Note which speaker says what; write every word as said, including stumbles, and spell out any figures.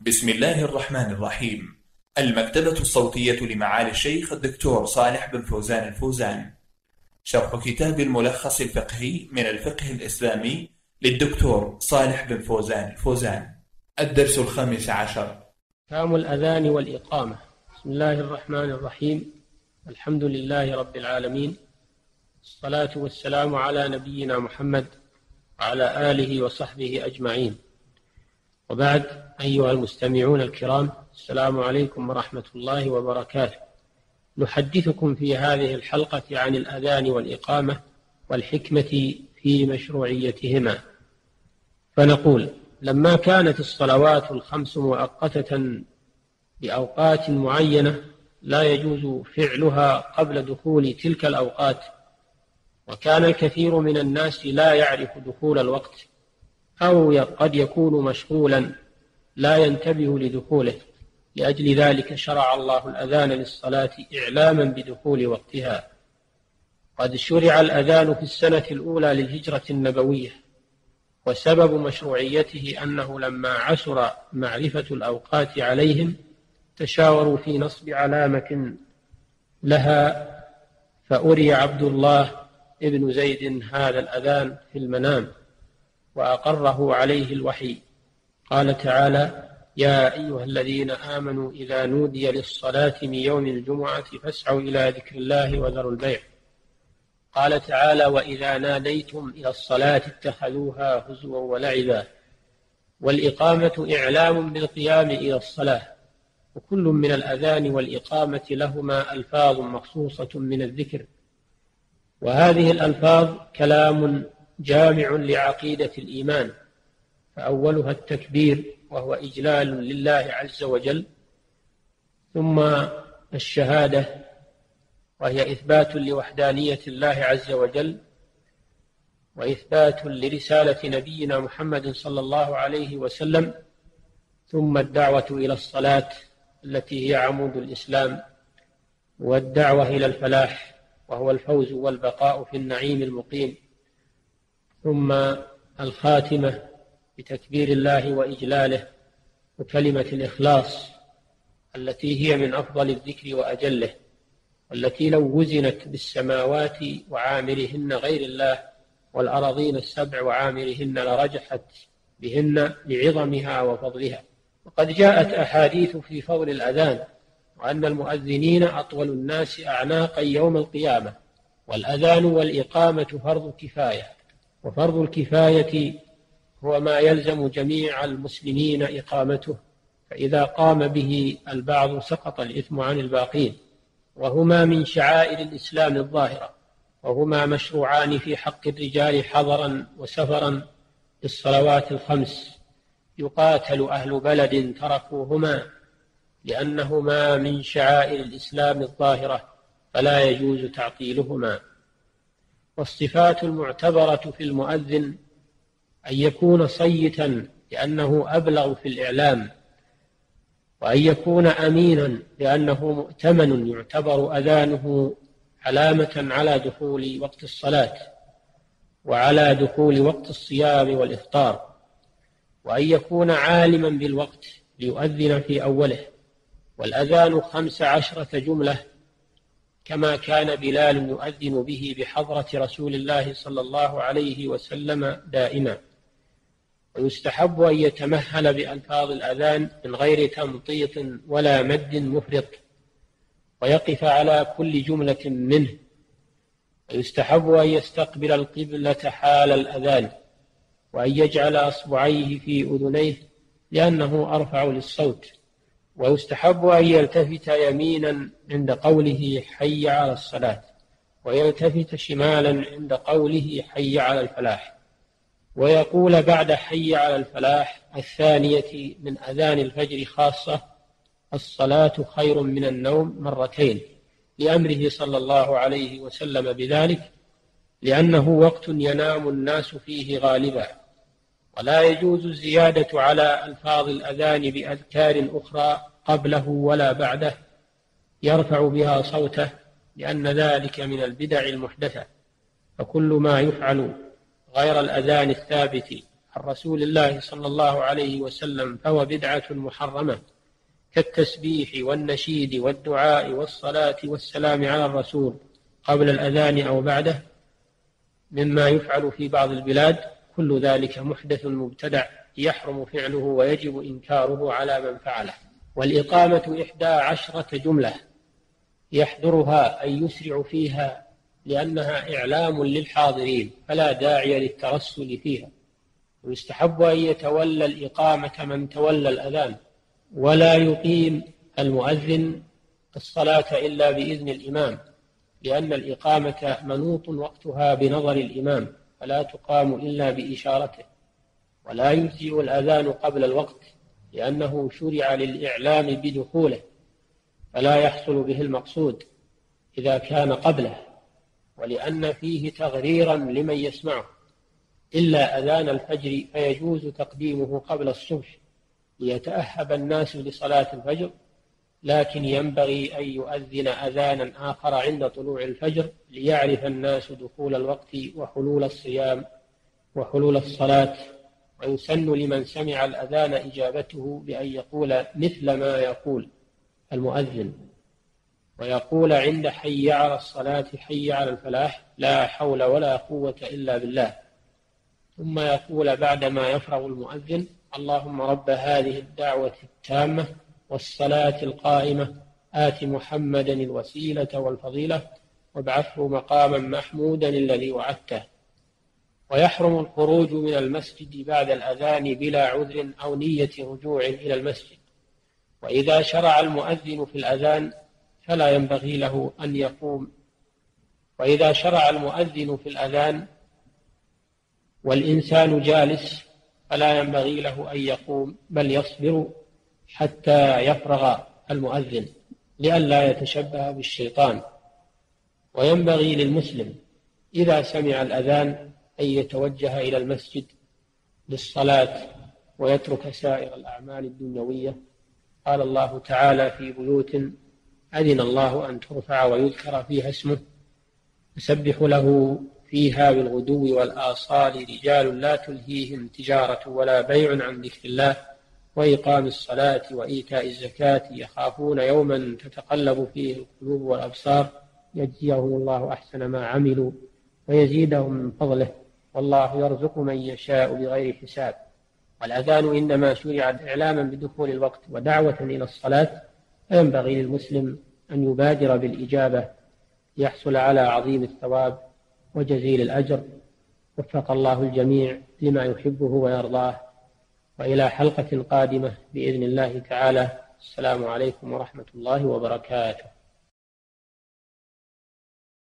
Speaker 1: بسم الله الرحمن الرحيم. المكتبة الصوتية لمعالي الشيخ الدكتور صالح بن فوزان الفوزان. شرح كتاب الملخص الفقهي من الفقه الإسلامي للدكتور صالح بن فوزان الفوزان. الدرس الخامس عشر.
Speaker 2: أحكام الأذان والإقامة. بسم الله الرحمن الرحيم. الحمد لله رب العالمين، الصلاة والسلام على نبينا محمد وعلى آله وصحبه أجمعين، وبعد. أيها المستمعون الكرام، السلام عليكم ورحمة الله وبركاته. نحدثكم في هذه الحلقة عن الأذان والإقامة والحكمة في مشروعيتهما. فنقول: لما كانت الصلوات الخمس مؤقتة بأوقات معينة لا يجوز فعلها قبل دخول تلك الأوقات، وكان الكثير من الناس لا يعرف دخول الوقت، أو قد يكون مشغولا لا ينتبه لدخوله، لأجل ذلك شرع الله الأذان للصلاة إعلاما بدخول وقتها. قد شرع الأذان في السنة الأولى للهجرة النبوية، وسبب مشروعيته أنه لما عسر معرفة الأوقات عليهم تشاوروا في نصب علامة لها، فأري عبد الله ابن زيد هذا الأذان في المنام وأقره عليه الوحي. قال تعالى: يا أيها الذين آمنوا إذا نودي للصلاة من يوم الجمعة فاسعوا إلى ذكر الله وذروا البيع. قال تعالى: وإذا ناديتم إلى الصلاة اتخذوها هزوا ولعبا. والإقامة إعلام بالقيام إلى الصلاة، وكل من الأذان والإقامة لهما ألفاظ مخصوصة من الذكر، وهذه الألفاظ كلام جامع لعقيدة الإيمان، فأولها التكبير وهو إجلال لله عز وجل، ثم الشهادة وهي إثبات لوحدانية الله عز وجل وإثبات لرسالة نبينا محمد صلى الله عليه وسلم، ثم الدعوة إلى الصلاة التي هي عمود الإسلام، والدعوة إلى الفلاح وهو الفوز والبقاء في النعيم المقيم، ثم الخاتمة بتكبير الله وإجلاله وكلمة الإخلاص التي هي من أفضل الذكر وأجله، والتي لو وزنت بالسماوات وعامرهن غير الله والأراضين السبع وعامرهن لرجحت بهن لعظمها وفضلها. وقد جاءت أحاديث في فضل الأذان، وأن المؤذنين أطول الناس أعناقا يوم القيامة. والأذان والإقامة فرض كفاية، وفرض الكفاية هو ما يلزم جميع المسلمين إقامته، فإذا قام به البعض سقط الإثم عن الباقين. وهما من شعائر الإسلام الظاهرة، وهما مشروعان في حق الرجال حضرا وسفرا بالصلوات الخمس. يقاتل أهل بلد تركوهما لأنهما من شعائر الإسلام الظاهرة، فلا يجوز تعطيلهما. والصفات المعتبرة في المؤذن أن يكون صيتا لأنه أبلغ في الإعلام، وأن يكون أمينا لأنه مؤتمن يعتبر أذانه علامة على دخول وقت الصلاة وعلى دخول وقت الصيام والإفطار، وأن يكون عالما بالوقت ليؤذن في أوله. والأذان خمس عشرة جملة، كما كان بلال يؤذن به بحضرة رسول الله صلى الله عليه وسلم دائما. ويستحب أن يتمهل بألفاظ الأذان من غير تمطيط ولا مد مفرط، ويقف على كل جملة منه. ويستحب أن يستقبل القبلة حال الأذان، وأن يجعل أصبعيه في أذنيه لأنه أرفع للصوت. ويستحب أن يلتفت يمينا عند قوله حي على الصلاة، ويلتفت شمالا عند قوله حي على الفلاح. ويقول بعد حي على الفلاح الثانية من أذان الفجر خاصة: الصلاة خير من النوم مرتين، لأمره صلى الله عليه وسلم بذلك، لأنه وقت ينام الناس فيه غالبا. ولا يجوز الزيادة على ألفاظ الأذان بأذكار أخرى قبله ولا بعده يرفع بها صوته، لأن ذلك من البدع المحدثة. فكل ما يفعل غير الأذان الثابت عن رسول الله صلى الله عليه وسلم فهو بدعة محرمة، كالتسبيح والنشيد والدعاء والصلاة والسلام على الرسول قبل الأذان أو بعده، مما يفعل في بعض البلاد. كل ذلك محدث مبتدع يحرم فعله ويجب إنكاره على من فعله. والإقامة إحدى عشرة جملة يحضرها أن يسرع فيها، لأنها إعلام للحاضرين فلا داعي للترسل فيها. ويستحب أن يتولى الإقامة من تولى الأذان، ولا يقيم المؤذن الصلاة إلا بإذن الإمام، لأن الإقامة منوط وقتها بنظر الإمام، فلا تقام إلا بإشارته. ولا يجزئ الأذان قبل الوقت، لأنه شرع للإعلام بدخوله، فلا يحصل به المقصود إذا كان قبله، ولأن فيه تغريرا لمن يسمعه. إلا أذان الفجر فيجوز تقديمه قبل الصبح ليتأهب الناس لصلاة الفجر، لكن ينبغي أن يؤذن أذانا آخر عند طلوع الفجر ليعرف الناس دخول الوقت وحلول الصيام وحلول الصلاة. ويسن لمن سمع الأذان إجابته بأن يقول مثل ما يقول المؤذن، ويقول عند حي على الصلاة حي على الفلاح لا حول ولا قوة إلا بالله، ثم يقول بعدما يفرغ المؤذن اللهم رب هذه الدعوة التامة والصلاة القائمة آت محمدا الوسيلة والفضيلة وابعثه مقاما محمودا الذي وعدته. ويحرم الخروج من المسجد بعد الأذان بلا عذر أو نية رجوع إلى المسجد. وإذا شرع المؤذن في الأذان فلا ينبغي له أن يقوم وإذا شرع المؤذن في الأذان والإنسان جالس فلا ينبغي له أن يقوم، بل يصبر حتى يفرغ المؤذن لئلا يتشبه بالشيطان. وينبغي للمسلم إذا سمع الأذان أن يتوجه إلى المسجد للصلاة ويترك سائر الأعمال الدنيوية. قال الله تعالى في بيوت أذن الله أن ترفع ويذكر فيها اسمه يسبح له فيها بالغدو والآصال رجال لا تلهيهم تجارة ولا بيع عن ذكر الله وإقام الصلاة وإيتاء الزكاة يخافون يوما تتقلب فيه القلوب والأبصار يجزيهم الله أحسن ما عملوا ويزيدهم من فضله والله يرزق من يشاء بغير حساب. والأذان إنما شرع إعلاما بدخول الوقت ودعوة إلى الصلاة، فينبغي للمسلم أن يبادر بالإجابة ليحصل على عظيم الثواب وجزيل الأجر. وفق الله الجميع لما يحبه ويرضاه، وإلى حلقة قادمة بإذن الله تعالى. السلام عليكم ورحمة الله وبركاته.